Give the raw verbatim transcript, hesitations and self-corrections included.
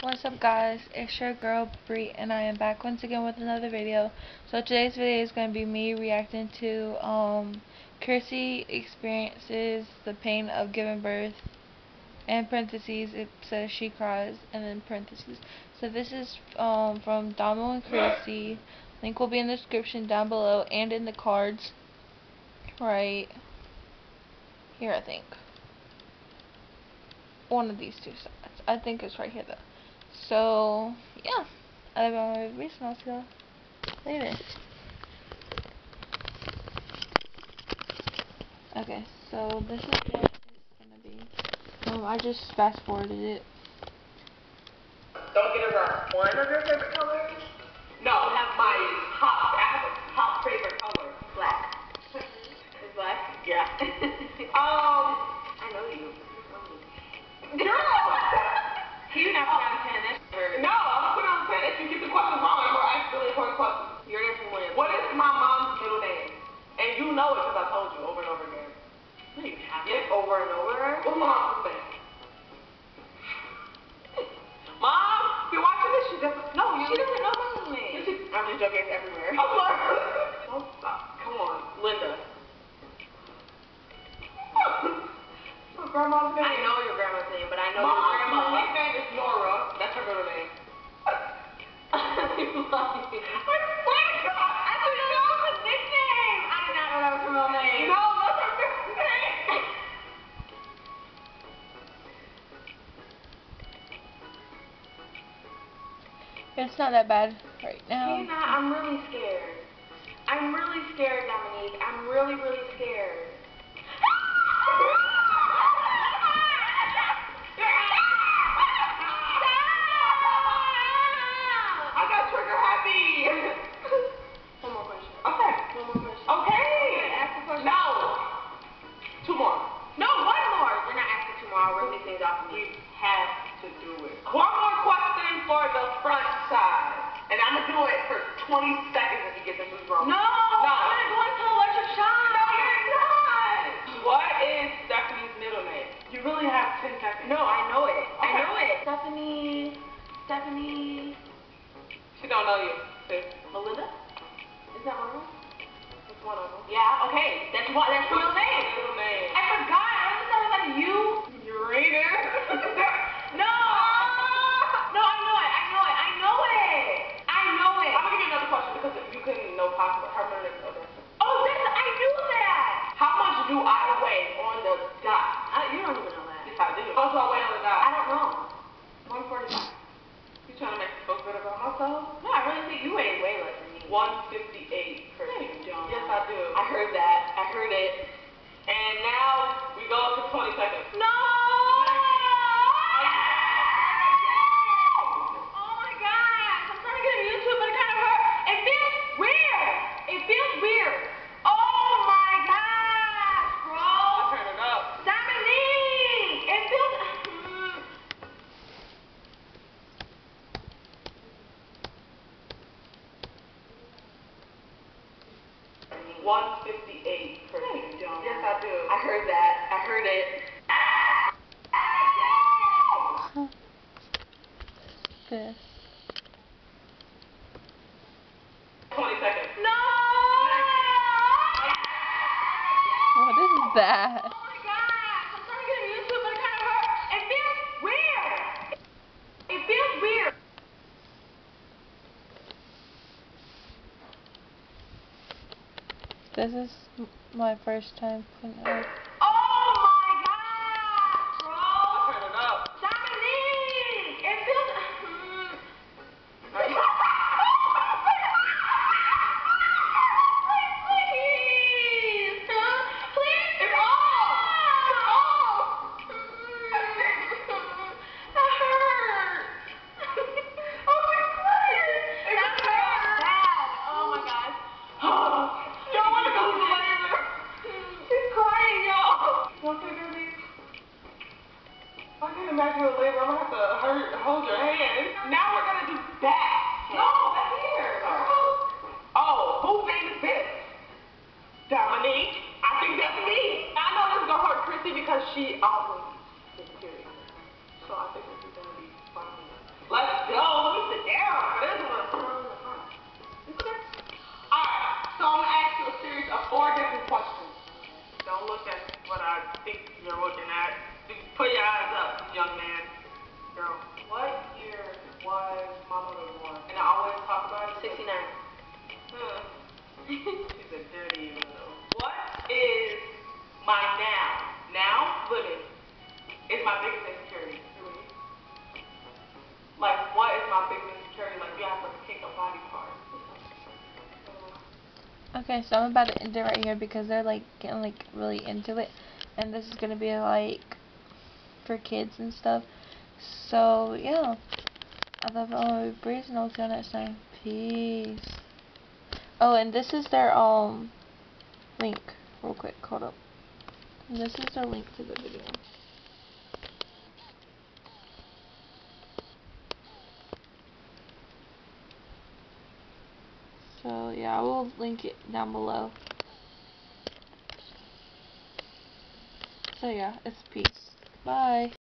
What's up guys, it's your girl Bree and I am back once again with another video. So today's video is going to be me reacting to um, Kirsty experiences the pain of giving birth, and parentheses it says she cries, and then parentheses. So this is um, from Damo and Kirsty. Link will be in the description down below and in the cards right here, I think. One of these two sides. I think it's right here though. So yeah, I love my baby, and I'll see you later. Okay, so this is what it's gonna be. Um, I just fast forwarded it. Don't get it wrong. One of your favorite colors? No, I have my top. I have a top favorite color. Black. Is black? Yeah. um, I know you. No. Can you not put on ten? No, I'm gonna put on ten. If you get the question wrong, I'm gonna ask really important questions. You're answering William. What is my mom's middle name? And you know it because I told you over and over again. No, you haven't. Yes, over and over. What's my mom's name? Mom, if you're watching this, she doesn't. No, you. She doesn't know my name. I'm just joking. It's everywhere. I'm sorry. Don't stop. Come on, Linda. Grandma's name. I know your grandma's name, but I know Mom, your grandma's nickname is Nora. That's her middle name. I swear to God, I didn't know that was her nickname. I did not know that was her middle name. No, that's her middle name. It's not that bad right now. You're not. I'm really scared. I'm really scared, Dominique. I'm really, really scared. twenty seconds if you get the moves wrong. No! No! I'm gonna go into electric shock! No, you're not! What is Stephanie's middle name? You really have ten seconds. No, I know it. Okay. I know it. Stephanie... Stephanie... She don't know you, sis. Melinda? Is that one of them? That's one of them. Yeah, okay. That's what. That's her middle name. Middle name. I forgot. I was talking about you. Uriner. No! No, I know it. I know it. I know it. I know it. I'm gonna give you another question because you couldn't know possible. Her middle name is Odessa. Oh, that's, I knew that. How much do I weigh on the dot? I, you don't even know that. Yes, I do. How much do I weigh on the dot? I don't know. one forty-five. You trying to make me feel good about myself? No, I really think you weigh way less than me. one fifty-eight. No, you don't. Yes, I do. I heard that. I heard it. And now we go up to twenty seconds. No! one fifty-eight for no, you don't. Yes, I do. I heard that. I heard it. This. twenty seconds. No! What is that? Oh my gosh! I'm trying to get used to it, but it kind of hurts. It feels weird. It feels weird. This is my first time putting it up. Oh my God, bro! I'll turn it up. Dominique! It feels... Mm. Please, please! Please! It's off! It's off! That hurts! Oh my God! That hurts bad! Oh my gosh. I can't imagine a labor. I'm gonna have to hurt, hold your hand. Now we're gonna do back. No, back here. Oh, oh, whose name is this? Dominique. I think that's me. I know this is gonna hurt Kirsty because she always gets period. So I think this is gonna be fun. Let's you're looking at. Put your eyes up, young man. Girl. What year was my mother born? And I always talk about it. sixty-nine. Huh. She's a dirty little. What is my now? Now, living, is my biggest insecurity. Like, what is my biggest insecurity? Like, you have to pick a body part. Okay, so I'm about to end it right here because they're like getting like really into it, and this is gonna be like for kids and stuff. So yeah, I love all my breeze, and I'll see you next time. Peace. Oh, and this is their um link. Real quick, hold up. And this is their link to the video. So yeah, I will link it down below. So yeah, it's peace. Bye.